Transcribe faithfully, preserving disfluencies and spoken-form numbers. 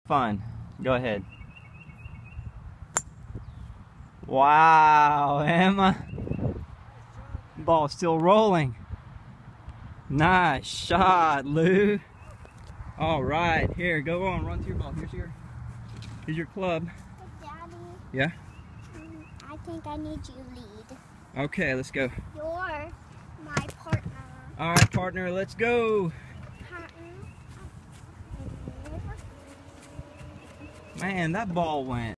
Fun. Go ahead. Wow, Emma. Ball's still rolling. Nice shot, Lou. All right, here, go on, run to your ball. Here's your, here's your club. Hey, Daddy. Yeah? Um, I think I need you lead. Okay, let's go. You're my partner. All right, partner, let's go. Partner. Man, that ball went